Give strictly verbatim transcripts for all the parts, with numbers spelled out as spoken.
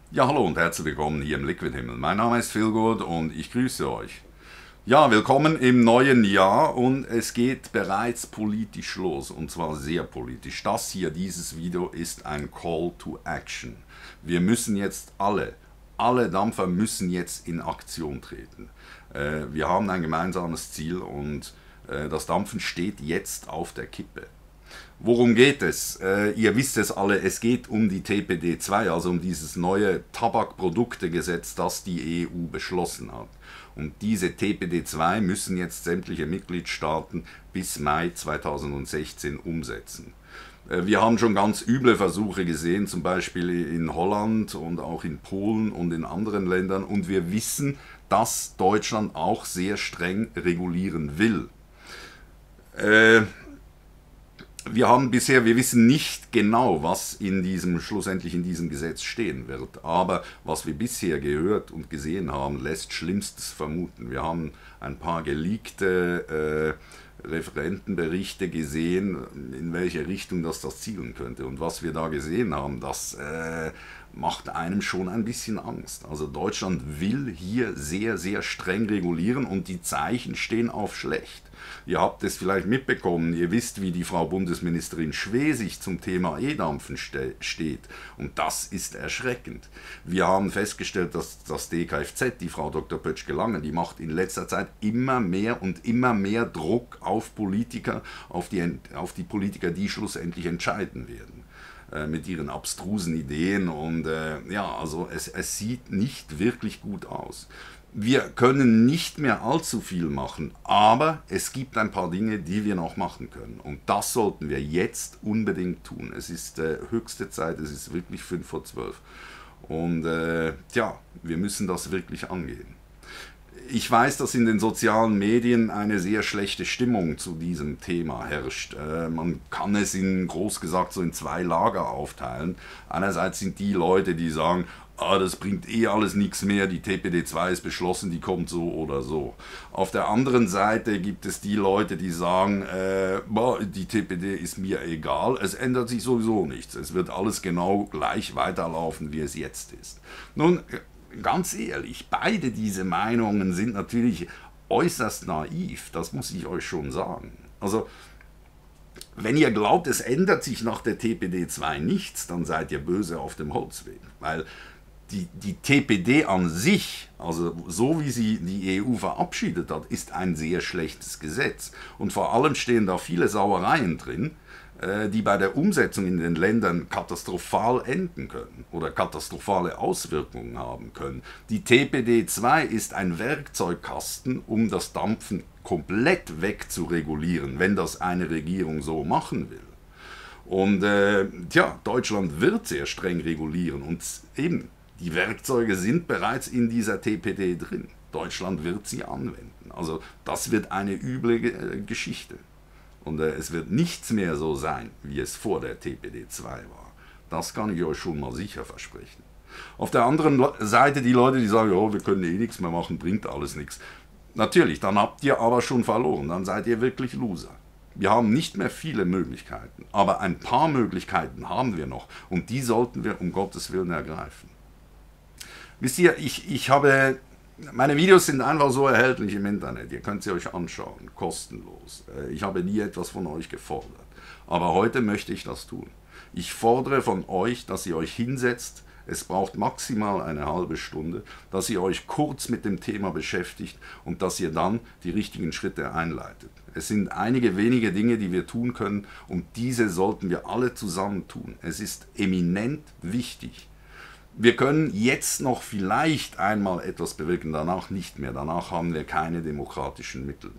Ja, hallo und herzlich willkommen hier im Liquid Himmel. Mein Name ist Phil Good und ich grüße euch. Ja, willkommen im neuen Jahr und es geht bereits politisch los und zwar sehr politisch. Das hier, dieses Video ist ein Call to Action. Wir müssen jetzt alle, alle Dampfer müssen jetzt in Aktion treten. Äh, wir haben ein gemeinsames Ziel und äh, das Dampfen steht jetzt auf der Kippe. Worum geht es? Äh, ihr wisst es alle, es geht um die T P D zwei, also um dieses neue Tabakproduktegesetz, das die E U beschlossen hat. Und diese T P D zwei müssen jetzt sämtliche Mitgliedstaaten bis Mai zweitausendsechzehn umsetzen. Äh, wir haben schon ganz üble Versuche gesehen, zum Beispiel in Holland und auch in Polen und in anderen Ländern. Und wir wissen, dass Deutschland auch sehr streng regulieren will. Äh, Wir haben bisher, wir wissen nicht genau, was in diesem, schlussendlich in diesem Gesetz stehen wird. Aber was wir bisher gehört und gesehen haben, lässt Schlimmstes vermuten. Wir haben ein paar geleakte äh, Referentenberichte gesehen, in welche Richtung das das zielen könnte. Und was wir da gesehen haben, das äh, macht einem schon ein bisschen Angst. Also Deutschland will hier sehr, sehr streng regulieren und die Zeichen stehen auf schlecht. Ihr habt es vielleicht mitbekommen, ihr wisst, wie die Frau Bundesministerin Schwesig zum Thema E-Dampfen ste steht. Und das ist erschreckend. Wir haben festgestellt, dass das D K F Z, die Frau Doktor Pötschke-Lange, die macht in letzter Zeit immer mehr und immer mehr Druck auf Politiker, auf die, auf die Politiker, die schlussendlich entscheiden werden. Äh, mit ihren abstrusen Ideen und äh, ja, also es, es sieht nicht wirklich gut aus. Wir können nicht mehr allzu viel machen, aber es gibt ein paar Dinge, die wir noch machen können. Und das sollten wir jetzt unbedingt tun. Es ist äh, höchste Zeit, es ist wirklich fünf vor zwölf. Und äh, tja, wir müssen das wirklich angehen. Ich weiß, dass in den sozialen Medien eine sehr schlechte Stimmung zu diesem Thema herrscht. Äh, man kann es in, groß gesagt, so in zwei Lager aufteilen. Einerseits sind die Leute, die sagen, ah, das bringt eh alles nichts mehr, die T P D zwei ist beschlossen, die kommt so oder so. Auf der anderen Seite gibt es die Leute, die sagen, äh, boah, die T P D ist mir egal, es ändert sich sowieso nichts. Es wird alles genau gleich weiterlaufen, wie es jetzt ist. Nun, ganz ehrlich, beide diese Meinungen sind natürlich äußerst naiv, das muss ich euch schon sagen. Also, wenn ihr glaubt, es ändert sich nach der T P D zwei nichts, dann seid ihr böse auf dem Holzweg. Weil die, die T P D an sich, also so wie sie die E U verabschiedet hat, ist ein sehr schlechtes Gesetz. Und vor allem stehen da viele Sauereien drin, die bei der Umsetzung in den Ländern katastrophal enden können oder katastrophale Auswirkungen haben können. Die T P D zwei ist ein Werkzeugkasten, um das Dampfen komplett wegzuregulieren, wenn das eine Regierung so machen will. Und äh, tja, Deutschland wird sehr streng regulieren und eben, die Werkzeuge sind bereits in dieser T P D drin. Deutschland wird sie anwenden. Also das wird eine üble äh, Geschichte. Und äh, es wird nichts mehr so sein, wie es vor der T P D zwei war. Das kann ich euch schon mal sicher versprechen. Auf der anderen Seite die Leute, die sagen, oh, wir können eh nichts mehr machen, bringt alles nichts. Natürlich, dann habt ihr aber schon verloren, dann seid ihr wirklich Loser. Wir haben nicht mehr viele Möglichkeiten, aber ein paar Möglichkeiten haben wir noch und die sollten wir um Gottes Willen ergreifen. Wisst ihr, ich, ich habe... Meine Videos sind einfach so erhältlich im Internet, ihr könnt sie euch anschauen, kostenlos. Ich habe nie etwas von euch gefordert, aber heute möchte ich das tun. Ich fordere von euch, dass ihr euch hinsetzt, es braucht maximal eine halbe Stunde, dass ihr euch kurz mit dem Thema beschäftigt und dass ihr dann die richtigen Schritte einleitet. Es sind einige wenige Dinge, die wir tun können und diese sollten wir alle zusammen tun. Es ist eminent wichtig. Wir können jetzt noch vielleicht einmal etwas bewirken, danach nicht mehr. Danach haben wir keine demokratischen Mittel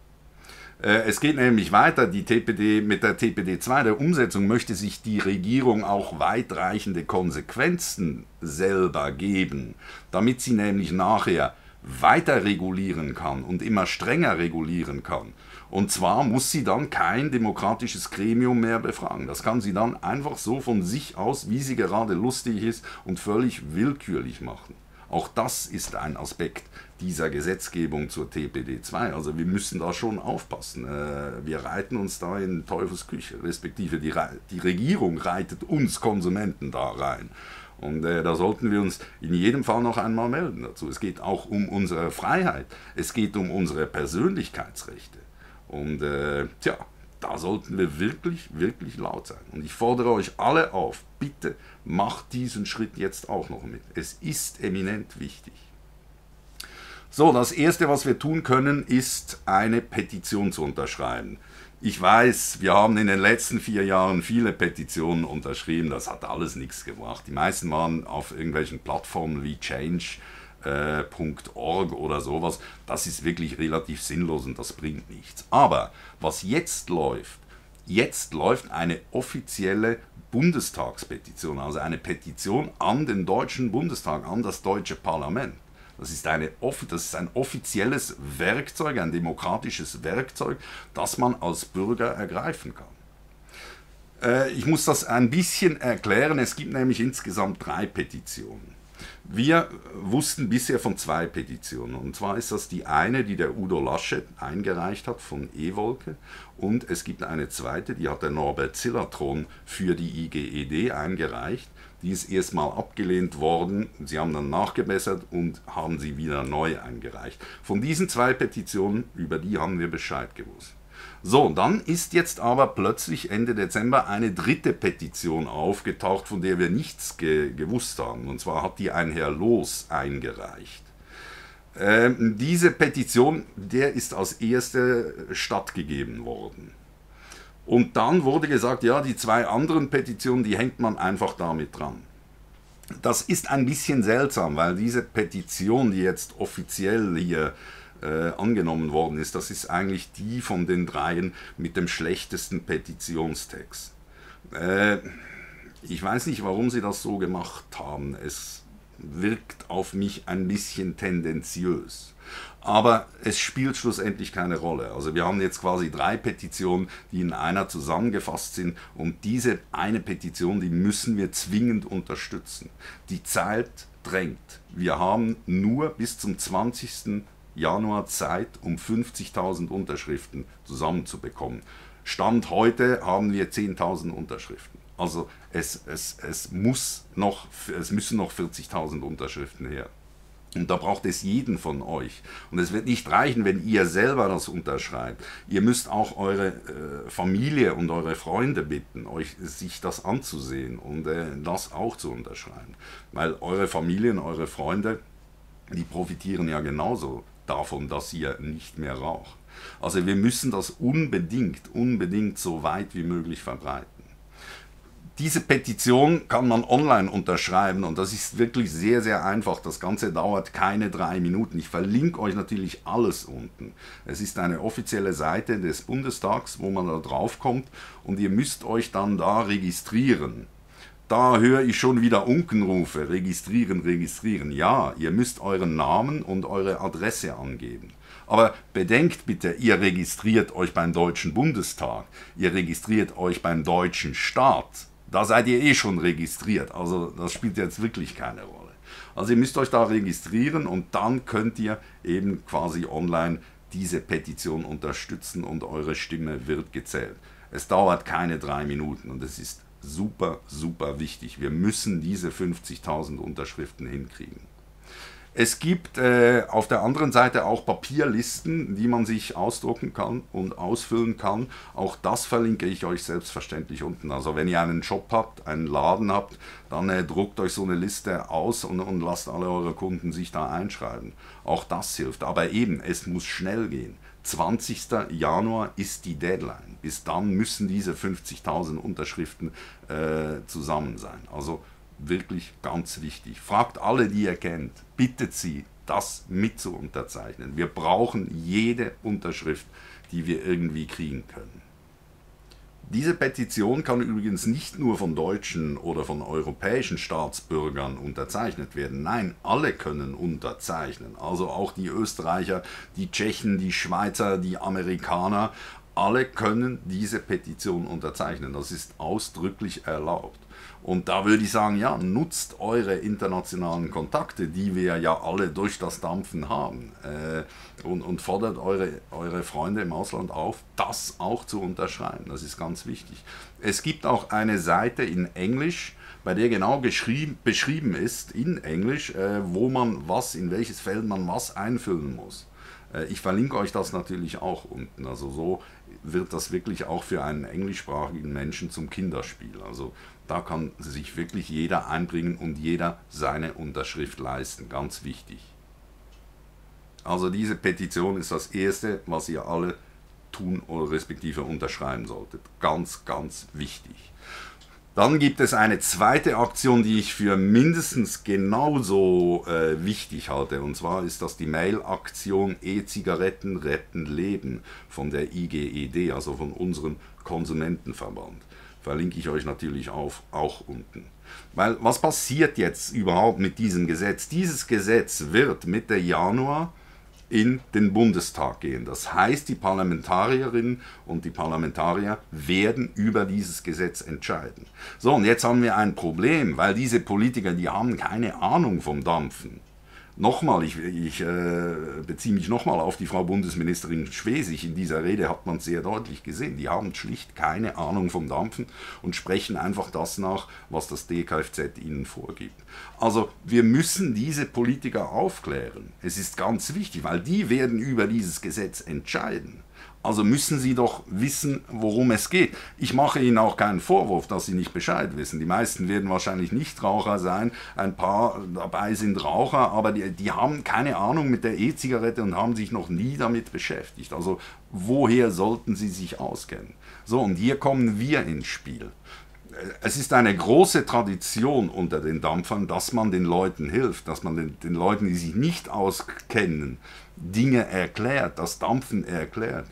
mehr. Äh, es geht nämlich weiter, die T P D, mit der T P D zwei, der Umsetzung, möchte sich die Regierung auch weitreichende Konsequenzen selber geben, damit sie nämlich nachher weiter regulieren kann und immer strenger regulieren kann. Und zwar muss sie dann kein demokratisches Gremium mehr befragen. Das kann sie dann einfach so von sich aus, wie sie gerade lustig ist, und völlig willkürlich machen. Auch das ist ein Aspekt dieser Gesetzgebung zur T P D zwei. Also wir müssen da schon aufpassen. Wir reiten uns da in Teufels Küche, respektive die, Re die Regierung reitet uns Konsumenten da rein. Und äh, da sollten wir uns in jedem Fall noch einmal melden dazu. Es geht auch um unsere Freiheit, es geht um unsere Persönlichkeitsrechte. Und äh, tja, da sollten wir wirklich, wirklich laut sein. Und ich fordere euch alle auf, bitte macht diesen Schritt jetzt auch noch mit. Es ist eminent wichtig. So, das Erste, was wir tun können, ist eine Petition zu unterschreiben. Ich weiß, wir haben in den letzten vier Jahren viele Petitionen unterschrieben, das hat alles nichts gebracht. Die meisten waren auf irgendwelchen Plattformen wie change punkt org oder sowas. Das ist wirklich relativ sinnlos und das bringt nichts. Aber was jetzt läuft, jetzt läuft eine offizielle Bundestagspetition, also eine Petition an den Deutschen Bundestag, an das deutsche Parlament. Das ist, eine, das ist ein offizielles Werkzeug, ein demokratisches Werkzeug, das man als Bürger ergreifen kann. Äh, ich muss das ein bisschen erklären, es gibt nämlich insgesamt drei Petitionen. Wir wussten bisher von zwei Petitionen, und zwar ist das die eine, die der Udo Laschet eingereicht hat von E-Wolke, und es gibt eine zweite, die hat der Norbert Zillertron für die I G E D eingereicht. Die ist erstmal abgelehnt worden, sie haben dann nachgebessert und haben sie wieder neu eingereicht. Von diesen zwei Petitionen, über die haben wir Bescheid gewusst. So, dann ist jetzt aber plötzlich Ende Dezember eine dritte Petition aufgetaucht, von der wir nichts ge gewusst haben. Und zwar hat die ein Herr Loos eingereicht. Ähm, diese Petition, der ist als erste stattgegeben worden. Und dann wurde gesagt, ja, die zwei anderen Petitionen, die hängt man einfach damit dran. Das ist ein bisschen seltsam, weil diese Petition, die jetzt offiziell hier äh, angenommen worden ist, das ist eigentlich die von den dreien mit dem schlechtesten Petitionstext. Äh, ich weiß nicht, warum sie das so gemacht haben. Es wirkt auf mich ein bisschen tendenziös. Aber es spielt schlussendlich keine Rolle. Also wir haben jetzt quasi drei Petitionen, die in einer zusammengefasst sind, und diese eine Petition, die müssen wir zwingend unterstützen. Die Zeit drängt. Wir haben nur bis zum zwanzigsten Januar Zeit, um fünfzigtausend Unterschriften zusammenzubekommen. Stand heute haben wir zehntausend Unterschriften. Also es, es, es, muss noch, es müssen noch vierzigtausend Unterschriften her. Und da braucht es jeden von euch. Und es wird nicht reichen, wenn ihr selber das unterschreibt. Ihr müsst auch eure äh, Familie und eure Freunde bitten, euch sich das anzusehen und äh, das auch zu unterschreiben. Weil eure Familien, eure Freunde, die profitieren ja genauso davon, dass ihr nicht mehr raucht. Also wir müssen das unbedingt, unbedingt so weit wie möglich verbreiten. Diese Petition kann man online unterschreiben und das ist wirklich sehr, sehr einfach. Das Ganze dauert keine drei Minuten. Ich verlinke euch natürlich alles unten. Es ist eine offizielle Seite des Bundestags, wo man da drauf kommt, und ihr müsst euch dann da registrieren. Da höre ich schon wieder Unkenrufe. Registrieren, registrieren. Ja, ihr müsst euren Namen und eure Adresse angeben. Aber bedenkt bitte, ihr registriert euch beim Deutschen Bundestag. Ihr registriert euch beim deutschen Staat. Da seid ihr eh schon registriert, also das spielt jetzt wirklich keine Rolle. Also ihr müsst euch da registrieren und dann könnt ihr eben quasi online diese Petition unterstützen und eure Stimme wird gezählt. Es dauert keine drei Minuten und es ist super, super wichtig. Wir müssen diese fünfzigtausend Unterschriften hinkriegen. Es gibt äh, auf der anderen Seite auch Papierlisten, die man sich ausdrucken kann und ausfüllen kann. Auch das verlinke ich euch selbstverständlich unten. Also wenn ihr einen Shop habt, einen Laden habt, dann äh, druckt euch so eine Liste aus und, und lasst alle eure Kunden sich da einschreiben. Auch das hilft. Aber eben, es muss schnell gehen. zwanzigster Januar ist die Deadline. Bis dann müssen diese fünfzigtausend Unterschriften äh, zusammen sein. Also wirklich ganz wichtig. Fragt alle, die ihr kennt, bittet sie, das mit zu unterzeichnen. Wir brauchen jede Unterschrift, die wir irgendwie kriegen können. Diese Petition kann übrigens nicht nur von deutschen oder von europäischen Staatsbürgern unterzeichnet werden. Nein, alle können unterzeichnen. Also auch die Österreicher, die Tschechen, die Schweizer, die Amerikaner, alle können diese Petition unterzeichnen. Das ist ausdrücklich erlaubt. Und da würde ich sagen, ja, nutzt eure internationalen Kontakte, die wir ja alle durch das Dampfen haben, äh, und, und fordert eure, eure Freunde im Ausland auf, das auch zu unterschreiben. Das ist ganz wichtig. Es gibt auch eine Seite in Englisch, bei der genau beschrieben ist in Englisch, äh, wo man was, in welches Feld man was einfüllen muss. Äh, ich verlinke euch das natürlich auch unten. Also so wird das wirklich auch für einen englischsprachigen Menschen zum Kinderspiel. Also da kann sich wirklich jeder einbringen und jeder seine Unterschrift leisten. Ganz wichtig. Also diese Petition ist das Erste, was ihr alle tun oder respektive unterschreiben solltet. Ganz, ganz wichtig. Dann gibt es eine zweite Aktion, die ich für mindestens genauso äh, wichtig halte. Und zwar ist das die Mail-Aktion E-Zigaretten retten Leben von der I G E D, also von unserem Konsumentenverband. Verlinke ich euch natürlich auf, auch unten. Weil was passiert jetzt überhaupt mit diesem Gesetz? Dieses Gesetz wird Mitte Januar in den Bundestag gehen. Das heißt, die Parlamentarierinnen und die Parlamentarier werden über dieses Gesetz entscheiden. So, und jetzt haben wir ein Problem, weil diese Politiker, die haben keine Ahnung vom Dampfen. Nochmal, ich, ich äh, beziehe mich nochmal auf die Frau Bundesministerin Schwesig. In dieser Rede hat man es sehr deutlich gesehen. Die haben schlicht keine Ahnung vom Dampfen und sprechen einfach das nach, was das D K F Z ihnen vorgibt. Also wir müssen diese Politiker aufklären. Es ist ganz wichtig, weil die werden über dieses Gesetz entscheiden. Also müssen Sie doch wissen, worum es geht. Ich mache Ihnen auch keinen Vorwurf, dass Sie nicht Bescheid wissen. Die meisten werden wahrscheinlich Nichtraucher sein, ein paar dabei sind Raucher, aber die, die haben keine Ahnung mit der E-Zigarette und haben sich noch nie damit beschäftigt. Also woher sollten Sie sich auskennen? So, und hier kommen wir ins Spiel. Es ist eine große Tradition unter den Dampfern, dass man den Leuten hilft, dass man den, den Leuten, die sich nicht auskennen, Dinge erklärt, das Dampfen erklärt.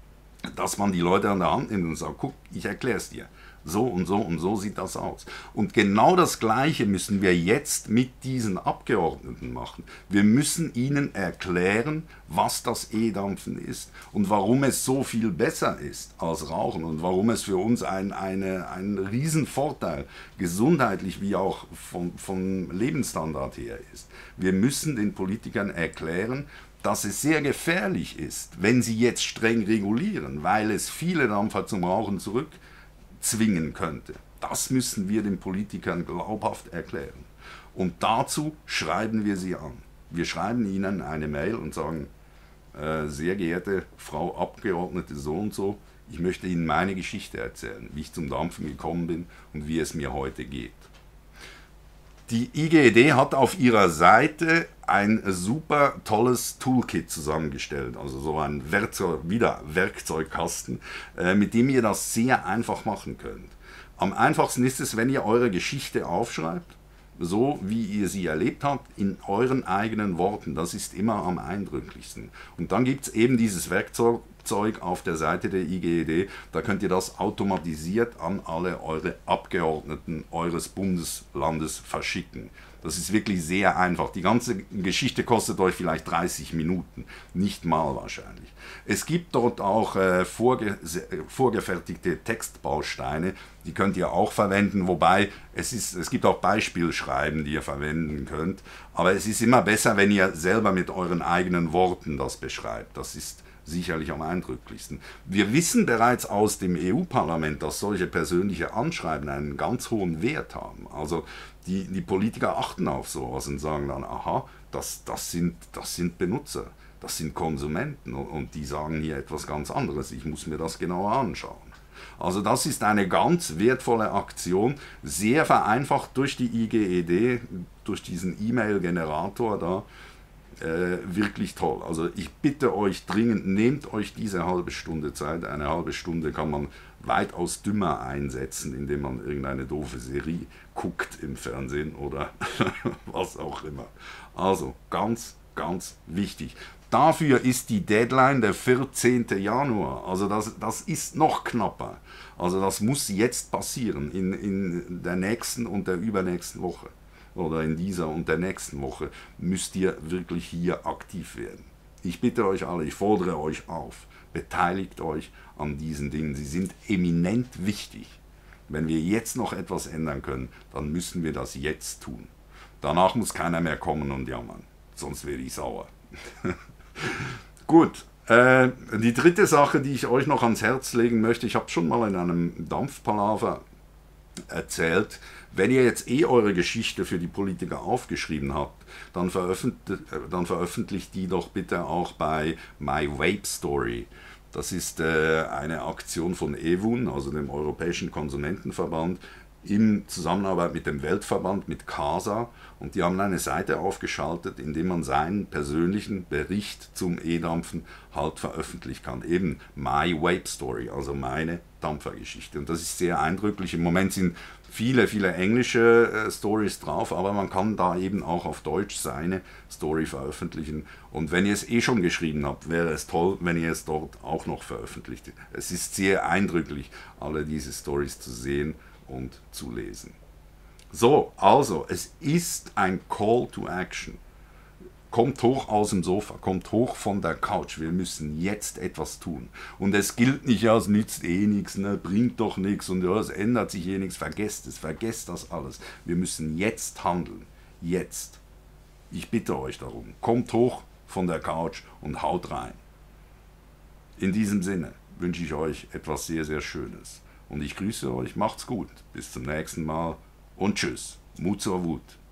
Dass man die Leute an der Hand nimmt und sagt, guck, ich erkläre es dir. So und so und so sieht das aus. Und genau das Gleiche müssen wir jetzt mit diesen Abgeordneten machen. Wir müssen ihnen erklären, was das E-Dampfen ist und warum es so viel besser ist als Rauchen und warum es für uns ein, eine, ein Riesenvorteil, gesundheitlich wie auch vom, vom Lebensstandard her ist. Wir müssen den Politikern erklären, dass es sehr gefährlich ist, wenn sie jetzt streng regulieren, weil es viele Dampfer zum Rauchen zurückzwingen könnte. Das müssen wir den Politikern glaubhaft erklären. Und dazu schreiben wir sie an. Wir schreiben ihnen eine Mail und sagen, äh, sehr geehrte Frau Abgeordnete so und so, ich möchte Ihnen meine Geschichte erzählen, wie ich zum Dampfen gekommen bin und wie es mir heute geht. Die I G E D hat auf ihrer Seite ein super tolles Toolkit zusammengestellt, also so ein Werkzeug, wieder Werkzeugkasten, äh, mit dem ihr das sehr einfach machen könnt. Am einfachsten ist es, wenn ihr eure Geschichte aufschreibt, so wie ihr sie erlebt habt, in euren eigenen Worten. Das ist immer am eindrücklichsten. Und dann gibt es eben dieses Werkzeug auf der Seite der I G E D, da könnt ihr das automatisiert an alle eure Abgeordneten eures Bundeslandes verschicken. Das ist wirklich sehr einfach. Die ganze Geschichte kostet euch vielleicht dreißig Minuten, nicht mal wahrscheinlich. Es gibt dort auch äh, vorge vorgefertigte Textbausteine, die könnt ihr auch verwenden, wobei es, ist, es gibt auch Beispielschreiben, die ihr verwenden könnt, aber es ist immer besser, wenn ihr selber mit euren eigenen Worten das beschreibt. Das ist sicherlich am eindrücklichsten. Wir wissen bereits aus dem E U-Parlament, dass solche persönliche Anschreiben einen ganz hohen Wert haben. Also die, die Politiker achten auf sowas und sagen dann, aha, das, das, sind, das sind Benutzer, das sind Konsumenten und die sagen hier etwas ganz anderes. Ich muss mir das genauer anschauen. Also das ist eine ganz wertvolle Aktion, sehr vereinfacht durch die I G E D, durch diesen E-Mail-Generator da. Äh, wirklich toll. Also ich bitte euch dringend, nehmt euch diese halbe Stunde Zeit. Eine halbe Stunde kann man weitaus dümmer einsetzen, indem man irgendeine doofe Serie guckt im Fernsehen oder was auch immer. Also ganz, ganz wichtig. Dafür ist die Deadline der vierzehnte Januar. Also das, das ist noch knapper. Also das muss jetzt passieren in, in der nächsten und der übernächsten Woche. Oder in dieser und der nächsten Woche müsst ihr wirklich hier aktiv werden. Ich bitte euch alle, ich fordere euch auf, beteiligt euch an diesen Dingen. Sie sind eminent wichtig. Wenn wir jetzt noch etwas ändern können, dann müssen wir das jetzt tun. Danach muss keiner mehr kommen und jammern, sonst werde ich sauer. Gut, äh, die dritte Sache, die ich euch noch ans Herz legen möchte, ich habe schon mal in einem Dampfpalaver erzählt, wenn ihr jetzt eh eure Geschichte für die Politiker aufgeschrieben habt, dann veröffentlicht, dann veröffentlicht die doch bitte auch bei My Vape Story. Das ist äh, eine Aktion von E W U N, also dem Europäischen Konsumentenverband, in Zusammenarbeit mit dem Weltverband, mit CASA, und die haben eine Seite aufgeschaltet, in der man seinen persönlichen Bericht zum E-Dampfen halt veröffentlichen kann. Eben My Vape Story, also meine Dampfergeschichte. Und das ist sehr eindrücklich. Im Moment sind viele, viele englische äh, Stories drauf, aber man kann da eben auch auf Deutsch seine Story veröffentlichen. Und wenn ihr es eh schon geschrieben habt, wäre es toll, wenn ihr es dort auch noch veröffentlicht. Es ist sehr eindrücklich, alle diese Stories zu sehen und zu lesen. So, also, es ist ein Call to Action. Kommt hoch aus dem Sofa, kommt hoch von der Couch, wir müssen jetzt etwas tun. Und es gilt nicht, ja, es nützt eh nichts, ne, bringt doch nichts und ja, es ändert sich eh nichts, vergesst es, vergesst das alles. Wir müssen jetzt handeln, jetzt. Ich bitte euch darum, kommt hoch von der Couch und haut rein. In diesem Sinne wünsche ich euch etwas sehr, sehr Schönes. Und ich grüße euch, macht's gut, bis zum nächsten Mal und tschüss, Mut zur Wut.